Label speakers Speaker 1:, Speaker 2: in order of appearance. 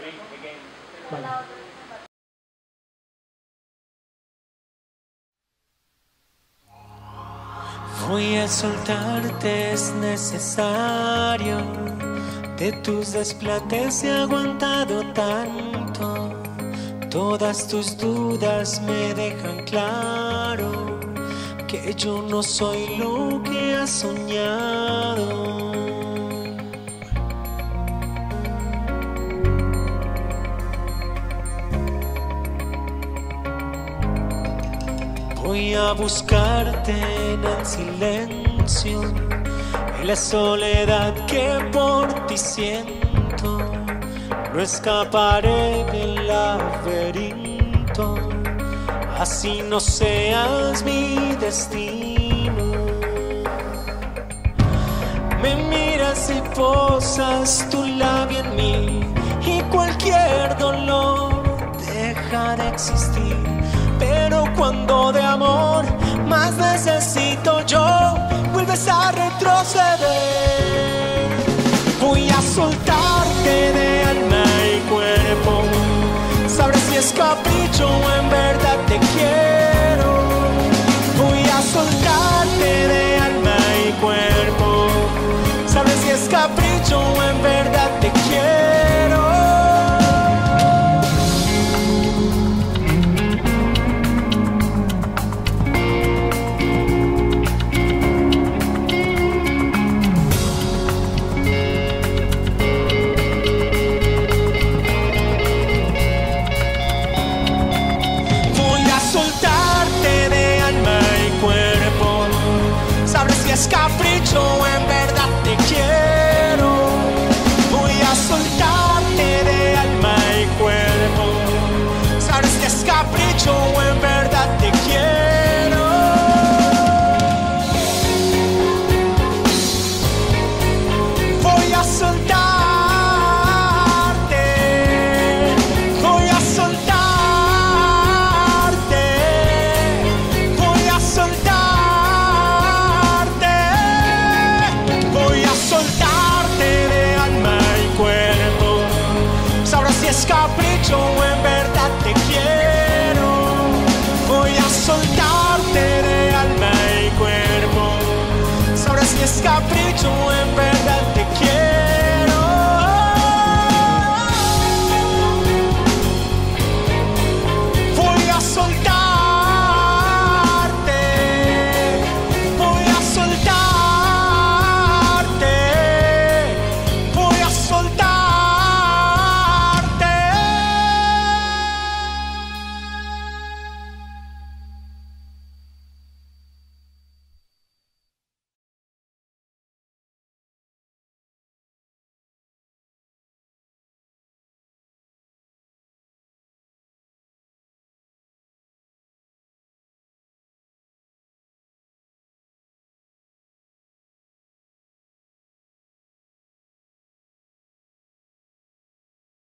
Speaker 1: Vale.
Speaker 2: Voy a soltarte, es necesario. De tus desplantes he aguantado tanto. Todas tus dudas me dejan claro que yo no soy lo que has soñado. Voy a buscarte en el silencio, en la soledad que por ti siento. No escaparé del laberinto, así no seas mi destino. Me miras y posas tu labio en mí, y cualquier dolor deja de existir. Pero cuando de amor más necesito yo, vuelves a retroceder. Voy a soltarte de alma y cuerpo. Sabré si es capricho o en verdad te quiero. Voy a soltarte de alma y cuerpo. Sabré si es capricho o en verdad te quiero. Es capricho, en verdad te quiero. Voy a soltarte de alma y cuerpo. Sabes que es capricho, en verdad te quiero. Voy a soltarte. Voy a soltarte. Voy a soltarte. Es capricho, en verdad te quiero. Voy a soltarte de alma y cuerpo. Sabrás si es capricho.